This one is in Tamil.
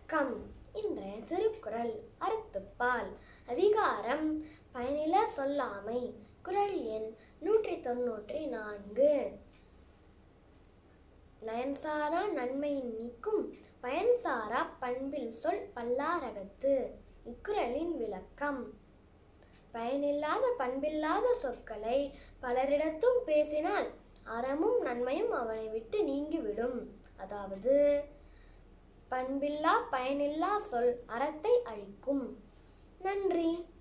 விளக்கம். இன்றைய திருக்குறள் அறத்துப்பால். அதிகாரம் பயனில சொல்லாமை. குறள் எண் 194. நயன்சாரா நன்மை நீக்கும் பயன்சாரா பண்பில் சொல் பல்லாரகத்து. இக்குறளின் விளக்கம். பயனில்லாத பண்பில்லாத சொற்களை பலரிடத்தும் பேசினால் அறமும் நன்மையும் அவனை விட்டு நீங்கிவிடும். அதாவது பண்பில்லா பயனில்லா சொல் அறத்தை அழிக்கும். நன்றி.